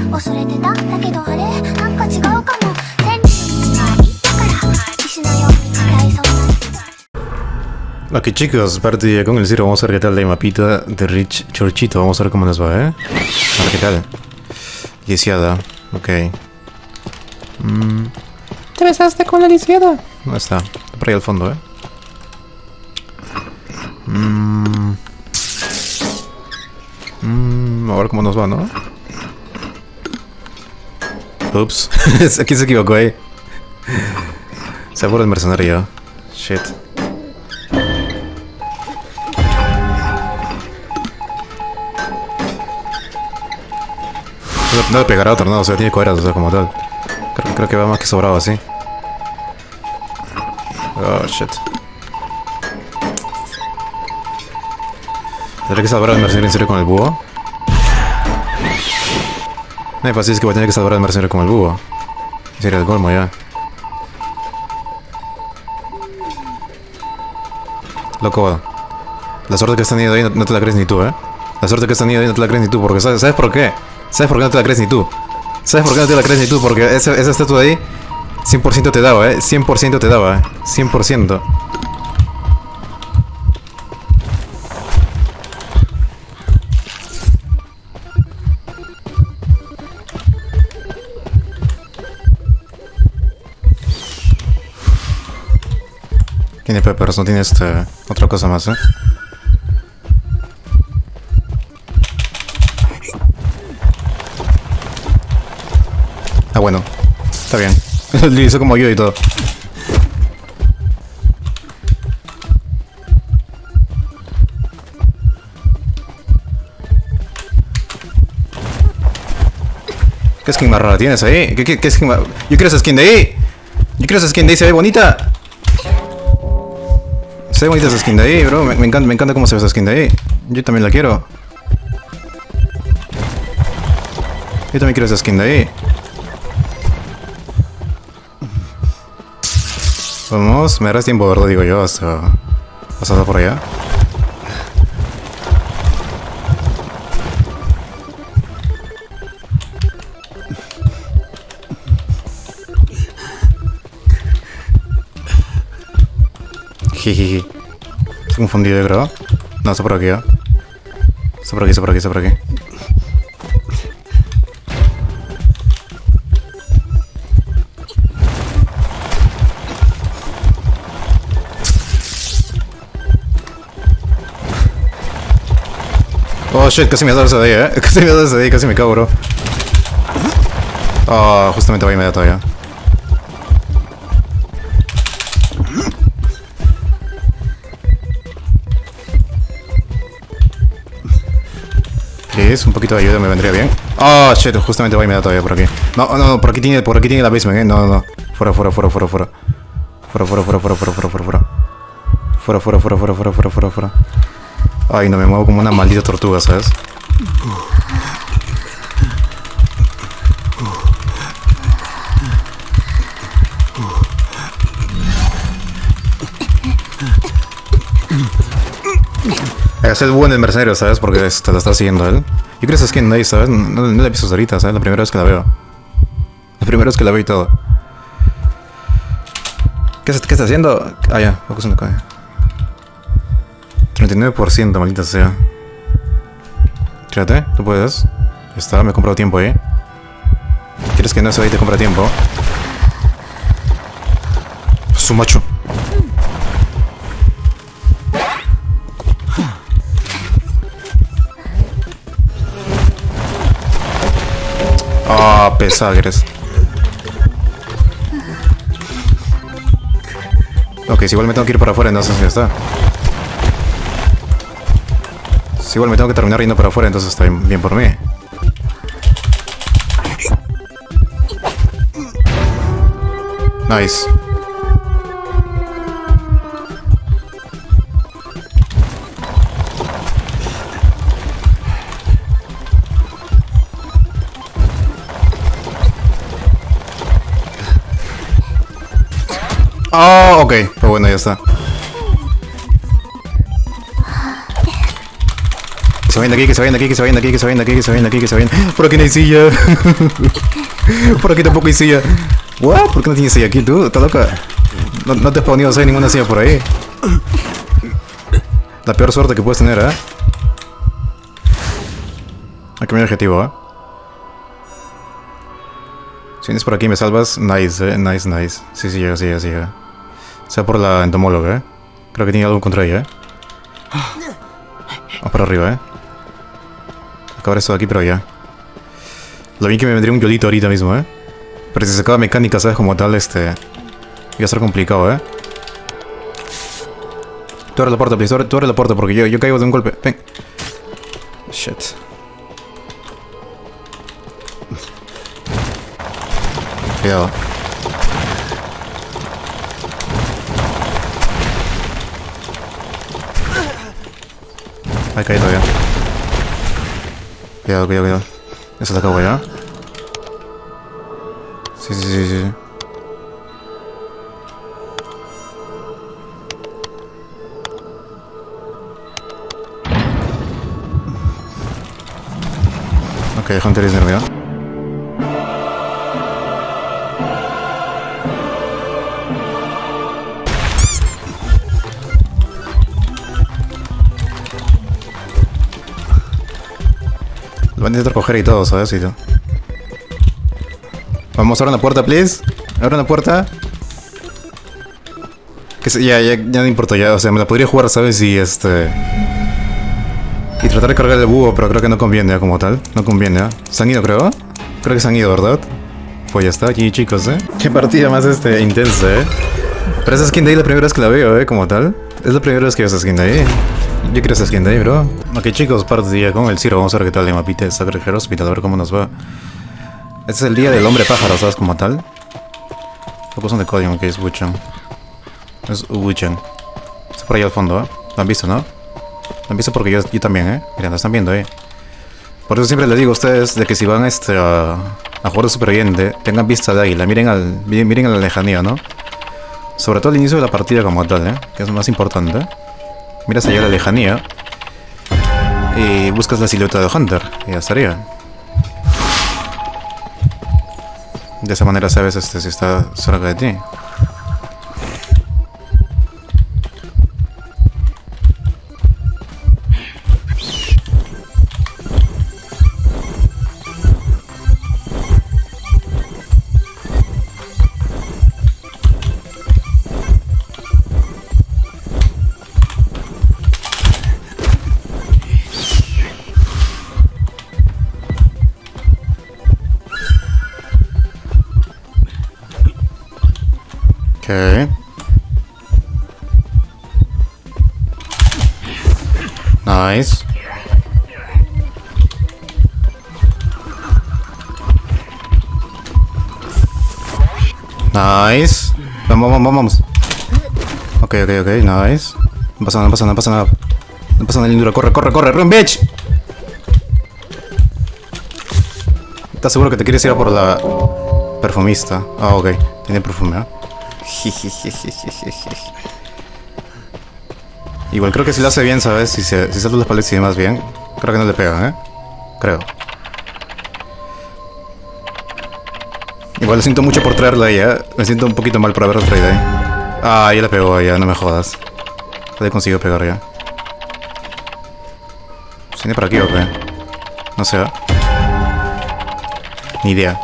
恐れてただけどあれなんか違うかも。千里の道は行ったから石のように硬いそうな。 Ok chicos, parte de con el Zero, vamos a ver qué tal la mapita de Rich Chorchito, vamos a ver cómo nos va, A ver qué tal. Lisiada, ok. ¿Te besaste con la lisiada? ¿Dónde está? Por ahí al fondo, a ver cómo nos va, ¿no? Ups, aquí se equivocó, Se apura el mercenario. Shit. No le pegará a otro, no, o sea, tiene cuadras, o sea, como tal. Creo que va más que sobrado así. Oh, shit. ¿Tendré que salvar al mercenario en serio con el búho? No hay fácil, es que voy a tener que salvar al mercenario con el búho. Sería el colmo ya. Loco, la suerte que has tenido ahí no te la crees ni tú, La suerte que has tenido ahí no te la crees ni tú, porque ¿sabes por qué? ¿Sabes por qué no te la crees ni tú? ¿Sabes por qué no te la crees ni tú? Porque esa estatua de ahí 100% te daba, 100% te daba, 100%. Tiene peppers, no tiene otra cosa más, Ah, bueno. Está bien. Lo hizo como yo y todo. ¿Qué skin más rara tienes ahí? ¿Qué skin más? Yo quiero esa skin de ahí. Yo quiero esa skin de ahí, se ve bonita. Se ve bonita esa skin de ahí, bro. Me encanta cómo se ve esa skin de ahí. Yo también la quiero. Yo también quiero esa skin de ahí. Vamos, me darás tiempo, ¿verdad? Digo yo, hasta por allá. Jijiji. Estoy confundido, creo. No, está por aquí, Está por aquí. Oh shit, casi me ha dado esa de ahí, Casi me ha dado esa de ahí, casi me cago, bro. Oh, justamente va inmediato ya. Please, un poquito de ayuda me vendría bien. Oh shit, justamente va inmediato ya por aquí. No, por aquí tiene la basement, No. Fuera. Fuera. Ay, no, me muevo como una maldita tortuga, ¿sabes? Es el búho en el mercenario, ¿sabes? Porque te lo está siguiendo él. Yo creo que esa skin de ahí, ¿sabes? No la he visto ahorita, ¿sabes? La primera vez que la veo. La primera vez que la veo y todo. ¿Qué está haciendo? Ah, ya, focus en la calle. 39%, maldita sea. Fíjate, tú puedes. Ya está, me he comprado tiempo ahí. ¿Quieres que no se vaya y te compra tiempo? Su macho. Ah, pesada que eres. Ok, si igual me tengo que ir para afuera, entonces ya está. Si igual me tengo que terminar yendo para afuera, entonces está bien por mí. Nice. Oh, ok, pero bueno, ya está. Que se vayan de aquí, que se vayan de aquí, que se vayan de aquí, que se vayan de aquí, que se vayan de aquí, que se vayan. Por aquí no hay silla. Por aquí tampoco hay silla. What? ¿Por qué no tienes silla aquí tú? ¿Estás loca? No te has ponido a hacer ninguna silla por ahí. La peor suerte que puedes tener, ¿eh? Hay que mirar el objetivo, ¿eh? Si vienes por aquí y me salvas, nice, nice, nice. Sí, sí llega, sí llega, sí llega. Sea por la entomóloga, ¿eh? Creo que tiene algo contra ella, ¿eh? Vamos para arriba, ¿eh? Acabar esto de aquí, pero ya. Lo bien que me vendría un yolito ahorita mismo, ¿eh? Pero si se acaba mecánica, ¿sabes? Como tal, iba a ser complicado, ¿eh? Tú abre la puerta, please. Tú abre la puerta porque yo caigo de un golpe. Ven. Shit. Cuidado. Ahí caí todavía. Cuidado, cuidado, cuidado. Eso te acabo ya. Sí, sí, sí, sí. Ok, Hunter is nervioso. Lo van a intentar coger y todo, ¿sabes? Y todo. Vamos a abrir una puerta, please. Abre una puerta. Ya no importa, ya. O sea, me la podría jugar, ¿sabes? Y y tratar de cargar el búho, pero creo que no conviene como tal. No conviene, ¿eh? ¿Se han ido, creo? Creo que se han ido, ¿verdad? Pues ya está, aquí, chicos, ¿eh? Qué partida más, intensa, ¿eh? Pero esa skin de ahí es la primera vez que la veo, ¿eh? Como tal. Es la primera vez que veo esa skin de ahí. Yo quiero esa skin de ahí, bro. Ok, chicos, partida con el Ciro. Vamos a ver qué tal el mapita de Sacred Hospital, a ver cómo nos va. Este es el día del hombre pájaro, ¿sabes? Como tal. Focus on the código, que es Wuchang. Es Wuchang. Está por ahí al fondo, ¿eh? Lo han visto, ¿no? Lo han visto porque yo también, ¿eh? Miren, lo están viendo, ¿eh? Por eso siempre les digo a ustedes de que si van a jugar de superviviente, tengan vista de águila. Miren a la lejanía, ¿no? Sobre todo al inicio de la partida como tal, ¿eh? Que es lo más importante. Miras allá a la lejanía y buscas la silueta de Hunter y ya estaría. De esa manera sabes si está cerca de ti. Okay. Nice. Nice. Vamos. Ok, nice. No pasa nada. No pasa nada, lindura. Corre, run, bitch. ¿Estás seguro que te quieres ir a por la perfumista? Ah, ok. Tiene perfume, ¿eh? Igual creo que si lo hace bien, ¿sabes? Si salta las paletas y demás bien, creo que no le pegan, ¿eh? Creo. Igual lo siento mucho por traerla ahí, ¿eh? Me siento un poquito mal por haberla traído ahí. Ah, ya la pegó, ya, no me jodas. Ya le consigo pegar ya. ¿Viene por aquí o qué? No sé, ¿eh? Ni idea.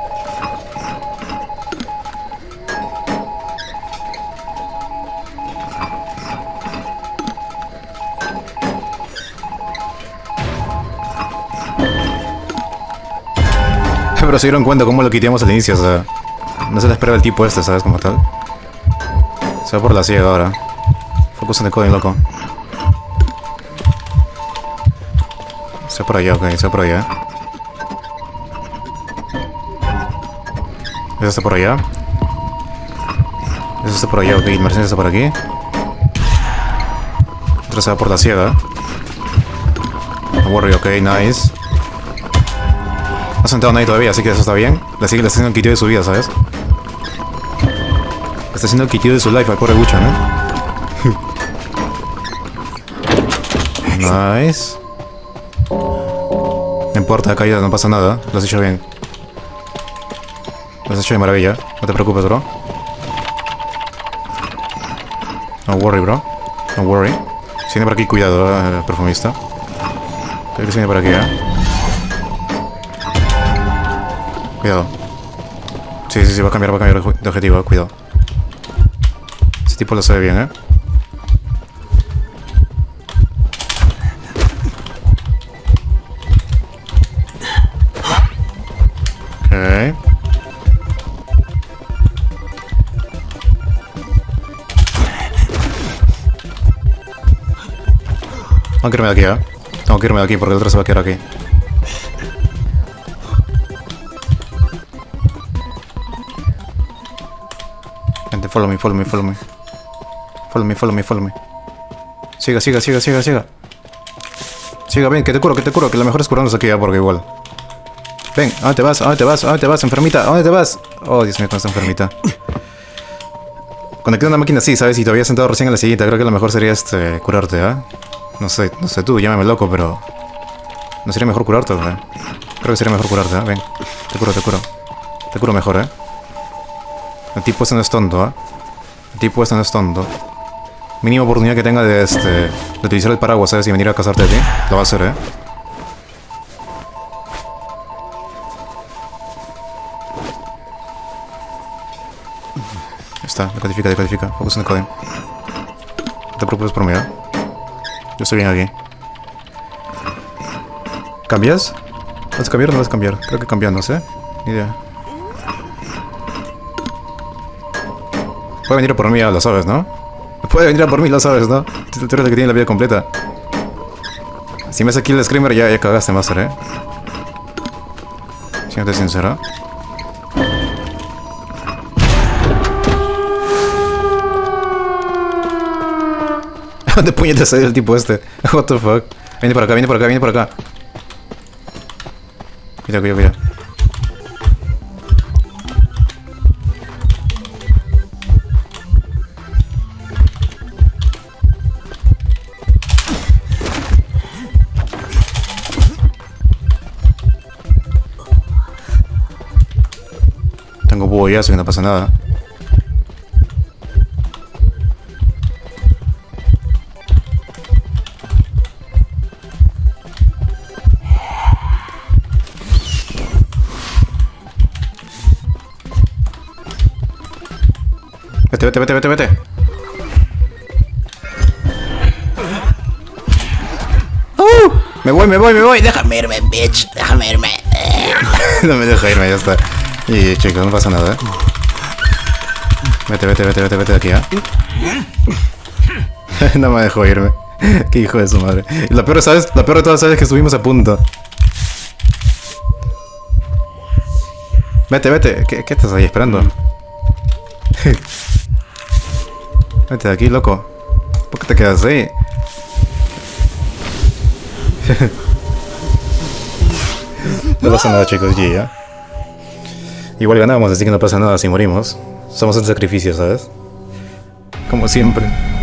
Pero se dieron cuenta cómo lo quiteamos al inicio, o sea, no se le esperaba el tipo ¿sabes? Como tal. Se va por la ciega ahora. Focus en el código, loco. Se va por allá, ok, se va por allá. Ese está por allá. Ese está por allá, ok, el mercenario está por aquí. Otro se va por la ciega. Warrior, ok, nice. No se ha sentado nadie todavía, así que eso está bien. Le está haciendo el kitio de su vida, ¿sabes? Le está haciendo el kitio de su life al pobre Wuchang, ¿eh? Nice. puerta ha caído, no pasa nada. Lo has hecho bien. Lo has hecho de maravilla. No te preocupes, bro. No worry, bro. No worry. Si viene por aquí, cuidado, perfumista. Creo que se viene por aquí, Cuidado. Sí, va a cambiar de objetivo, cuidado. Ese tipo lo sabe bien, Ok. Tengo que irme de aquí, Tengo que irme de aquí porque el otro se va a quedar aquí. Gente, follow me. Siga. Siga, ven, que te curo, que lo mejor es curarnos aquí, porque igual. Ven, ¿a dónde te vas, enfermita? ¿A dónde te vas? Oh, Dios mío, con esta enfermita. Conecté una máquina así, ¿sabes? Y te había sentado recién en la sillita. Creo que lo mejor sería curarte, No sé tú, llámame loco, pero... ¿No sería mejor curarte, Creo que sería mejor curarte, Ven, te curo. Te curo mejor, El tipo este no es tonto, El tipo este no es tonto. Mínima oportunidad que tenga de utilizar el paraguas, ¿sabes? Y venir a casarte a ti. Lo va a hacer, Está, decodifica. Focus en el coding. No te preocupes por mí, Yo estoy bien aquí. ¿Cambias? ¿Vas a cambiar o no vas a cambiar? Creo que cambiando, no sé. Ni idea. Puede venir a por mí, ya lo sabes, ¿no? Puede venir a por mí, lo sabes, ¿no? Tú eres el que tiene la vida completa. Si me hace kill el screamer, ya cagaste, Master, Siéntate sincero. ¿Dónde puñetas salió el tipo este? What the fuck? Viene por acá. Cuidado. Tengo búho ya, así que no pasa nada. Vete. Me voy. Déjame irme, bitch. Déjame irme. No me deja irme, ya está. Y chicos, no pasa nada, Vete de aquí, No me dejó irme. Qué hijo de su madre. Y lo peor de todo, ¿sabes? Que estuvimos a punto. Vete. ¿Qué estás ahí esperando? Vete de aquí, loco. ¿Por qué te quedas ahí? No pasa nada, chicos, G, Igual ganamos, así que no pasa nada si morimos. Somos un sacrificio, ¿sabes? Como siempre.